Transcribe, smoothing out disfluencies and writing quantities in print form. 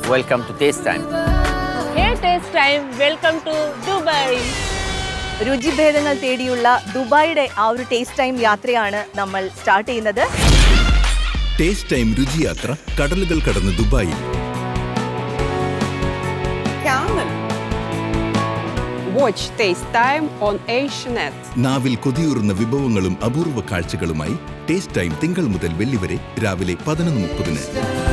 welcome to Taste Time. Hey Taste Time, welcome to Dubai. രുചിഭേദങ്ങൾ തേടിയുള്ള ദുബായിയുടെ ആ ഒരു taste time യാത്രയാണ് നമ്മൾ സ്റ്റാർട്ട് ചെയ്യുന്നത്. ടേസ്റ്റ് ടൈം രുചിയാത്ര കടലുകൾ കടന്ന് ദുബായിൽ. Watch Taste Time on Asianet. നാവിൽ കൊതിയൂറുന്ന വിഭവങ്ങളും അപൂർവ കാഴ്ചകളുമായി ടേസ്റ്റ് ടൈം തിങ്കൾ മുതൽ വെള്ളി വരെ രാവിലെ 11:30.